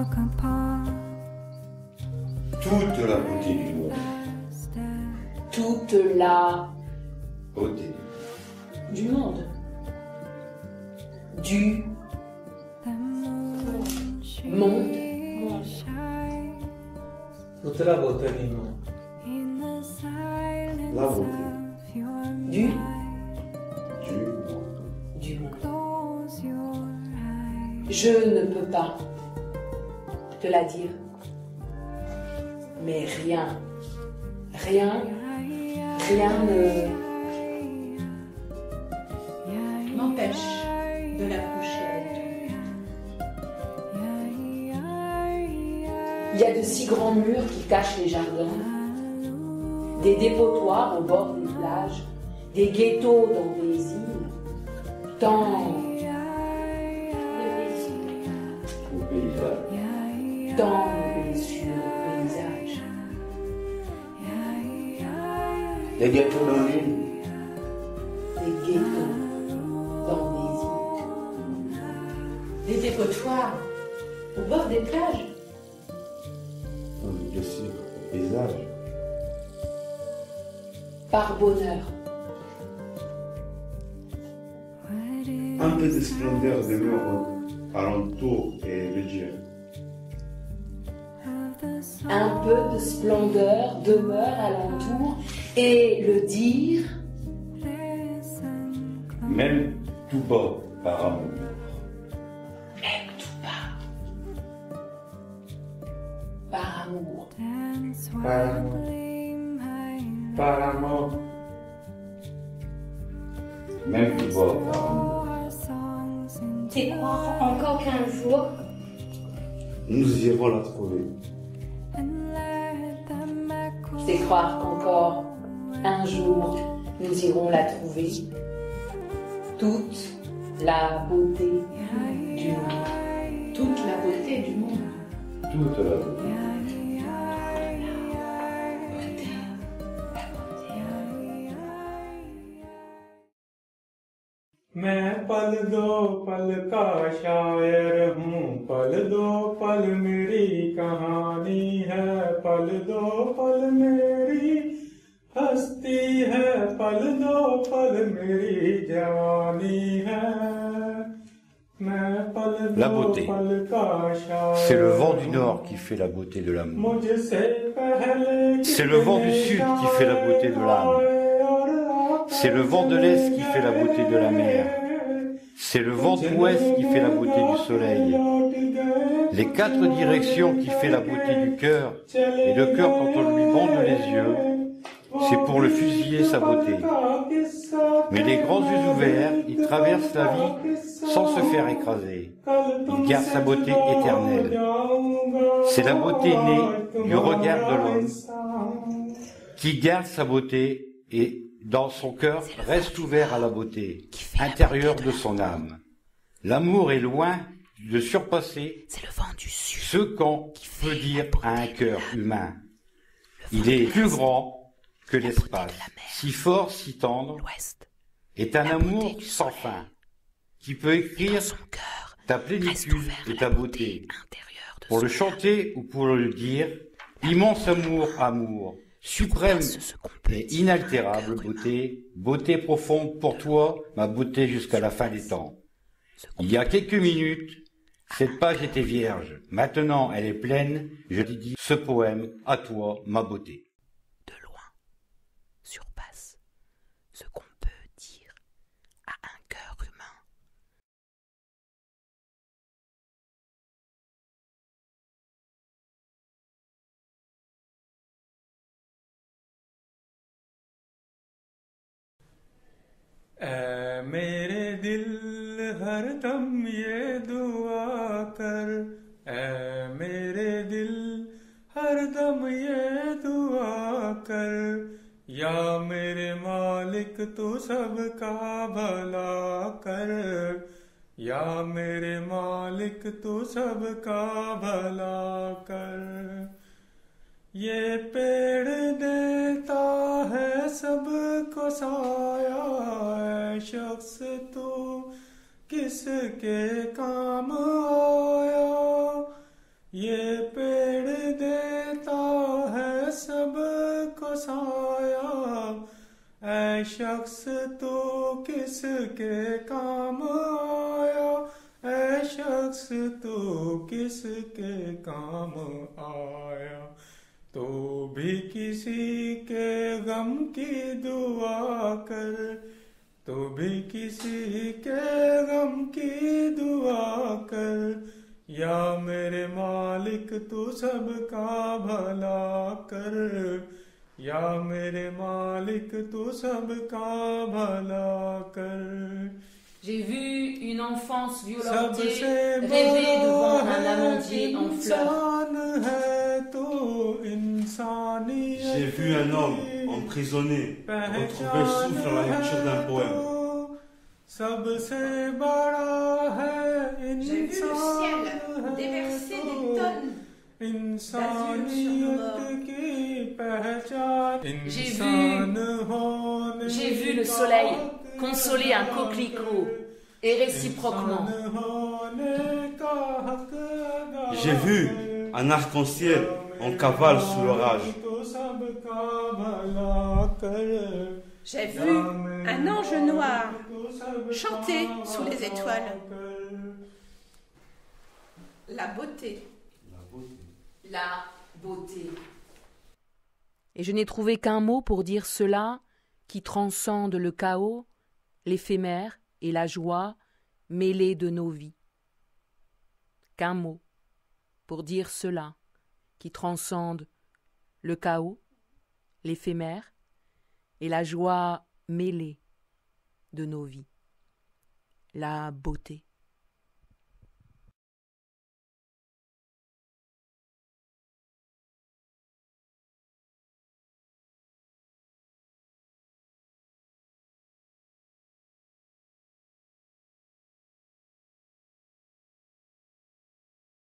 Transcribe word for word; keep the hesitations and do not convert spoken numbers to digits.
Toute la beauté du monde. Toute la Beauté. du monde. Du monde. Toute la beauté du monde. La beauté Du du monde. du monde. Je ne peux pas te la dire, mais rien, rien, rien ne m'empêche de l'approcher avec Il y a de si grands murs qui cachent les jardins, des dépotoirs au bord des plages, des ghettos dans des îles, tant, Au paysage. tant de blessures au paysage. Les gâteaux dans l'île. Des ghettos dans des îles. des dépotoirs au bord des plages. Dans le blessure au paysage. Par bonheur, Un peu de splendeur demeure alentour et le dire. un peu de splendeur demeure alentour et le dire Même tout bas par amour. même tout bas. Par amour. Par amour. Par amour. Même tout bas par amour. C'est croire encore qu'un jour, Nous irons la trouver. C'est croire qu'encore un jour nous irons la trouver. Toute la beauté du monde. toute la beauté du monde. Toute la beauté. मैं पल दो पल का शायर हूँ, पल दो पल मेरी कहानी है, पल दो पल मेरी हस्ती है, पल दो पल मेरी जवानी है। मैं पल La दो beauté. पल का शायर C'est le vent du nord qui fait la beauté de l'amour. मुझसे पहले C'est le vent du sud qui fait la beauté de l'âme. C'est le vent de l'est qui fait la beauté de la mer. C'est le vent d'ouest qui fait la beauté du soleil. Les quatre directions qui fait la beauté du cœur. Et le cœur, quand on lui bande les yeux, c'est pour le fusiller sa beauté. Mais les grands yeux ouverts, il traverse la vie sans se faire écraser. Il garde sa beauté éternelle. C'est la beauté née du regard de l'homme qui garde sa beauté et dans son cœur reste ouvert à la beauté intérieure de son âme. L'amour est loin de surpasser ce qu'on peut dire à un cœur humain. Il est plus grand que l'espace, si fort, si tendre, est un amour sans fin, qui peut écrire ta plénitude et ta beauté. Pour le chanter ou pour le dire, immense amour, amour, suprême et inaltérable beauté, beauté profonde pour toi, ma beauté jusqu'à la fin des temps. Il y a quelques minutes, cette page était vierge. Maintenant, elle est pleine. Je te dis ce poème à toi, ma beauté. De loin, surpasse ce qu'on peut dire à un cœur humain. ऐ मेरे दिल हर दम ये दुआ कर, ऐ मेरे दिल हर दम ये दुआ कर, या मेरे मालिक तू सबका भला कर, या मेरे मालिक तू सबका भला कर। ये पेड़ देता है सबको साया, है शख्स तू किसके काम आया। ऐ शख्स तो किसके काम आया, ऐ शख्स तो किसके काम आया, तो भी किसी के गम की दुआ कर, तो भी किसी के गम की दुआ कर, या मेरे मालिक तू सबका भला कर, या मेरे मालिक तू सबका भला कर। J'ai vu une enfance violentée rêver devant un amandier en fleurs. J'ai vu un homme emprisonné retrouver le souffle à la lecture d'un poème. J'ai vu le ciel déverser des tonnes d'azur sur nos bords. J'ai vu, j'ai vu le soleil consoler un coquelicot, et réciproquement. J'ai vu un arc-en-ciel en cavale sous l'orage. J'ai vu un ange noir chanter sous les étoiles. La beauté. La beauté. Et je n'ai trouvé qu'un mot pour dire cela qui transcende le chaos, l'éphémère et la joie mêlée de nos vies. Qu'un mot pour dire cela qui transcende le chaos, l'éphémère et la joie mêlée de nos vies. La beauté.